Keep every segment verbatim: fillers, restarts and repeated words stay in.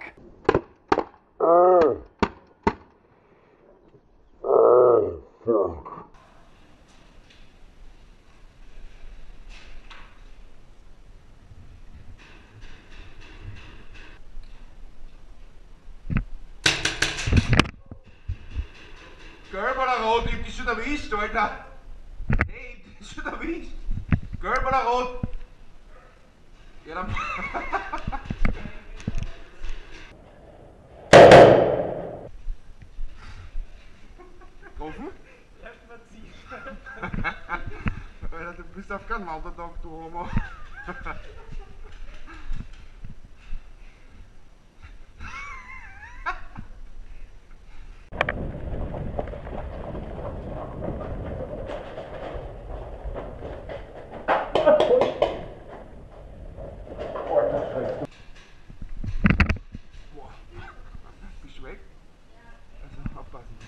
Gelb oder rot? Ich hab dich schon erwischt, Alter! Hey, ich hab dich schon erwischt! Gelb oder rot? Ja, dann. Getroffen? Erstmal ziehen. Alter, du bist auf keinen Wandertag, du Homo. Bist du weg? Also aufpassen.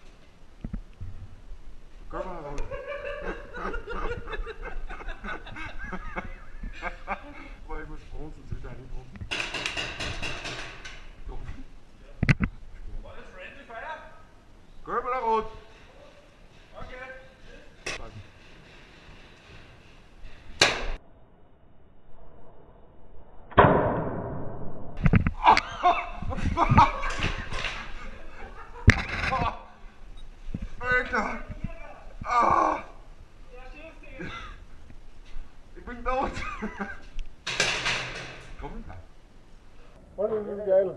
Komm mal raus. Boah, ich muss bronzen, so wieder einbronzen. War das Friendly Fire? Gelb oder rot? Okay. Alter! Ah. Ich bin tot! Komm da! Oh, das ist geil!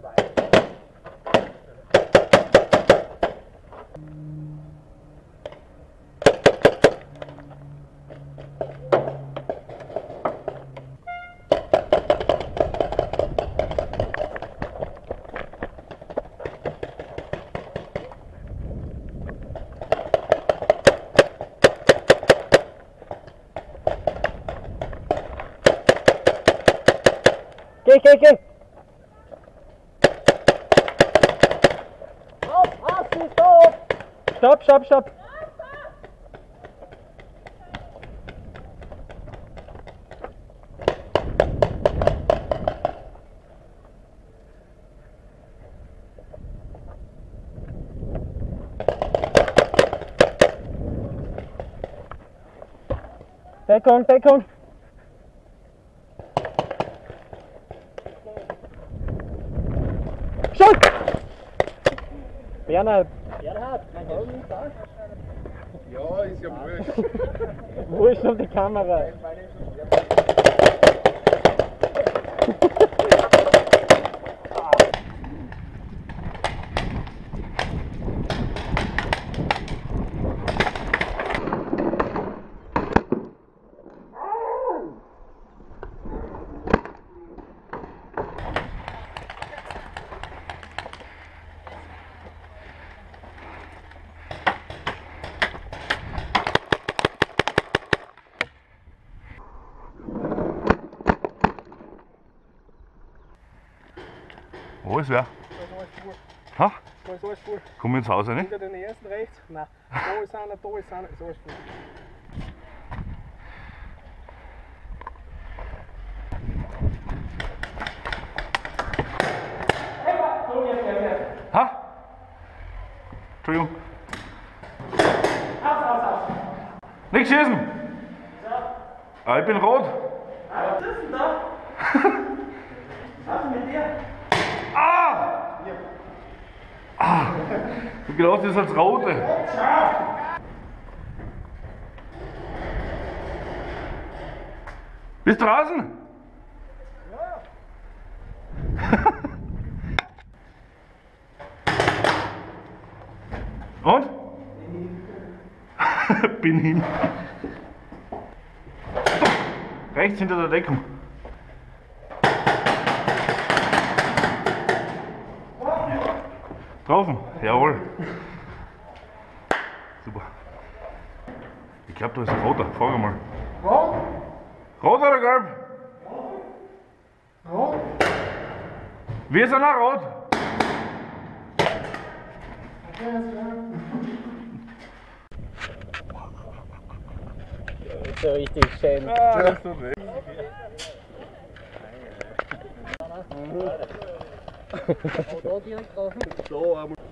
Geh, geh, geh! Auf, Hasi, stopp! Stopp, stopp, stopp! Deckung, Deckung! Schuss! Bernhard! Bernhard, mein Helm ist da? Ja, ist ja wurscht. Wo ist noch die Kamera? Wo ist wer? Da ist alles Spur. Ha? Da ist alles Spur. Komm ins Haus rein. Hinter den ersten rechts? Nein. Da ist einer, da ist einer. Ist alles Spur. Ha? Entschuldigung. Aus, aus, aus. Nicht schießen! Ja. Ah, ich bin rot. Was ist denn da? Was ist mit dir? Ah! Ah! Ich hab gedacht, das ist als rote. Bist du draußen? Und? Bin hin. Rechts hinter der Deckung. Getroffen? Jawohl. Super. Ich glaube, da ist ein roter. Frag mal. Rot? Rot oder gelb? Rot? Wir sind auch rot. So richtig schön. Ah, das tut weh. Aber da direkt drauf. So, einmal.